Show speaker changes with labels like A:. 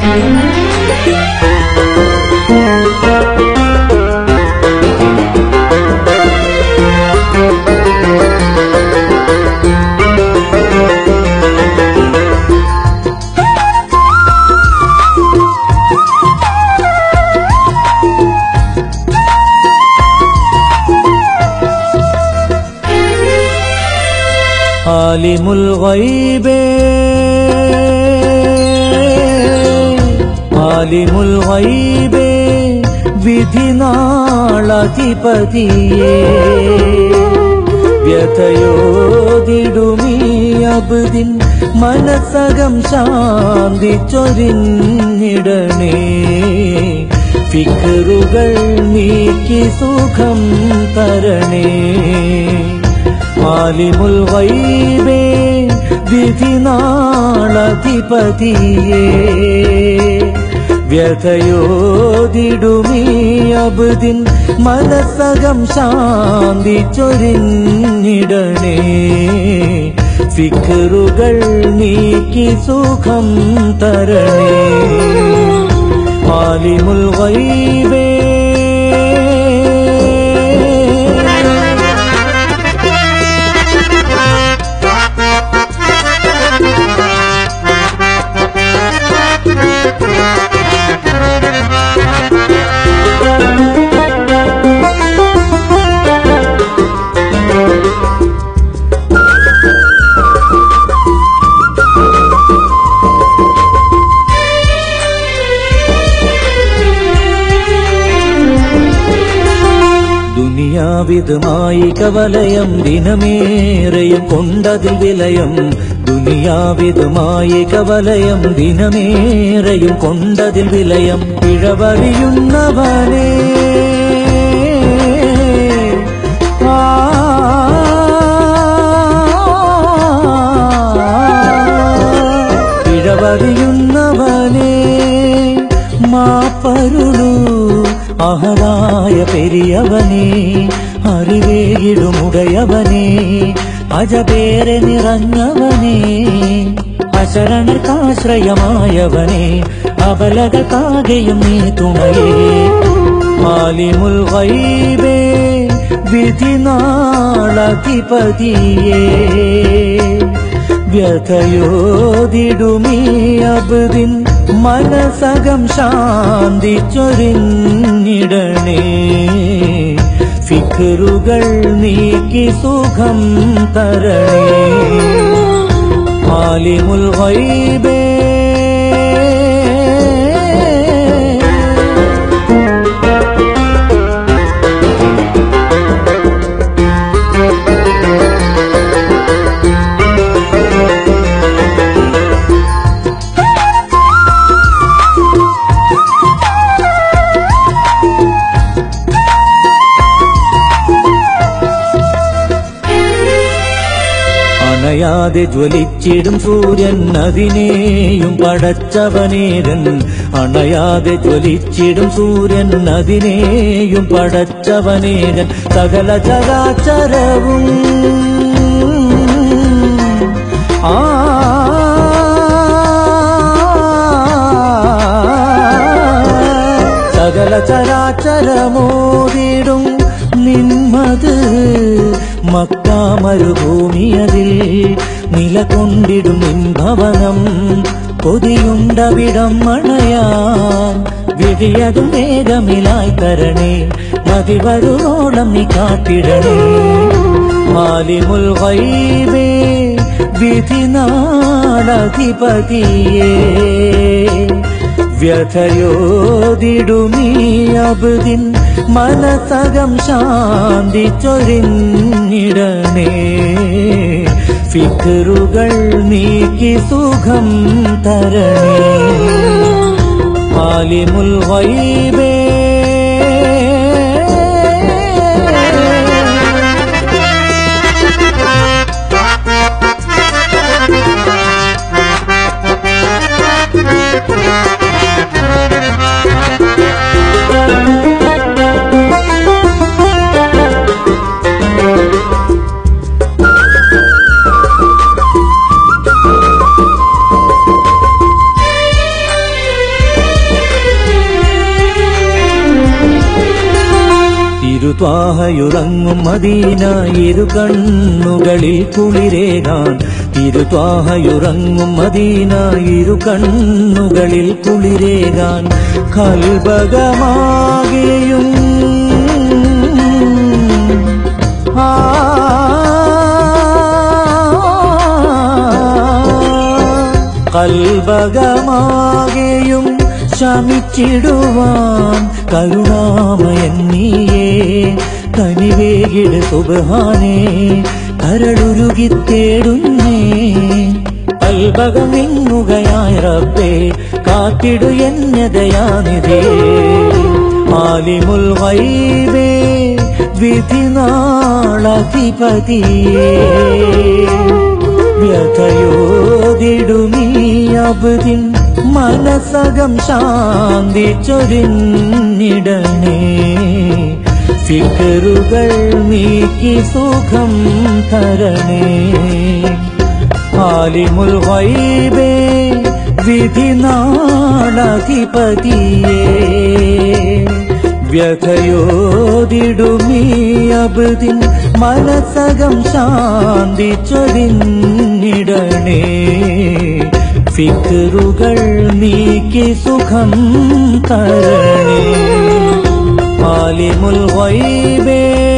A: ആലിമുൽ ഗൈബേ ആലിമുൽ ഗൈബേ വിധിനാളധിപതിയേ വ്യഥയോതിടുമീ അബ്ദിൻ മനസ്സകം ശാന്തി ചൊരിഞ്ഞിടണേ ഫിക്റുകൾ നീക്കി സുഖം തരണേ ആലിമുൽ ഗൈബേ വിധിനാളധിപതിയേ വ്യഥയോതിടുമീ അബ്ദിൻ മനസ്സകം ശാന്തി ചൊരിഞ്ഞിടണേ ഫിക്റുകൾ നീക്കി സുഖം തരണേ ആലിമുൽ ഗൈബേ ദുനിയാവിതുമായി കവലയം ദിനമേറെയും കൊണ്ടതിൽ വിലയം ദുനിയാവിതുമായി കവലയം ദിനമേറെയും കൊണ്ടതിൽ വിലയം പിഴവറിയുന്നവനേ പിഴവറിയുന്നവനേ മാപ്പരുളൂ അഹദായ പെരിയവനേ അറിവേകിടുമുടയവനേ അജബേറെ നിറഞ്ഞവനേ അശരണർക്കാശ്രയമായവനേ അബലകൾക്കാകെയും നീ തുണയേ ആലിമുൽ ഗൈബേ വിധിനാളധിപതിയേ വ്യഥയോതിടുമീ അബ്ദിൻ മനസ്സകം ശാന്തി ചൊരിഞ്ഞിടണേ ഫിക്റുകൾ നീക്കി സുഖം തരണേ ആലിമുൽ ഗൈബേ അണയാതെ ജ്വലിച്ചിടും സൂര്യൻ അതിനെയും പടച്ചവനേരൻ അണയാതെ ജ്വലിച്ചിടും സൂര്യൻ അതിനെയും പടച്ചവനേരൻ സകല ചരാചരവും സകല ചരാചരമോതിടും നിന്മത് മക്ക മരുഭൂമിയതിൽ നിലകൊണ്ടിടും നിൻഭവനം കൊതിയുണ്ടവിടം മണയാൻ വിധിയതും വേഗമിലായി തരണേ മതി വരുവോളം നീ കാട്ടിടണേ ആലിമുൽ ഗൈബേ വിധിനാളധിപതിയേ വ്യഥയോതിടുമീ അബ്ദിൻ മനസ്സകം ശാന്തി ചൊരിഞ്ഞിടണേ ഫിക്റുകൾ നീക്കി സുഖം തരണേ ആലിമുൽ ഗൈബേ തിരുത്വാഹയുറങ്ങും മദീന ഇരു കണ്ണുകളിൽ കുളിരേകാൻ തിരുത്വാഹയുറങ്ങും മദീന ഇരു കണ്ണുകളിൽ കുളിരേകാൻ കൽബകമാകെയും കൽബകമാകെയും ശമിച്ചിടുവാൻ കരുണാമയൻ നീയേ കനിവേകിട് സുബ്ഹാനേ കരളുരുകി തേടുന്നേ കൽബകമിങ്ങുകയായ റബ്ബേ കാത്തിടു എന്നെ ദയാനിധേ ആലിമുൽ ഗൈബേ വിധിനാളധിപതിയേ വ്യഥയോതിടുമീ അബ്ദിൻ മനസകം ശാന്തി ചൊരിഞ്ഞിടണേ ഫിക്റുകൾ നീക്കി സുഖം തരണേ ആലിമുൽ ഗൈബേ വിധിനാളധിപതിയേ വ്യഥയോതിടുമീ അബ്ദിൻ മനസകം ശാന്തി ചൊരിഞ്ഞിടണേ ഫിക്റുകൾ നീക്കി സുഖം തരണേ ആലിമുൽ ഗൈബേ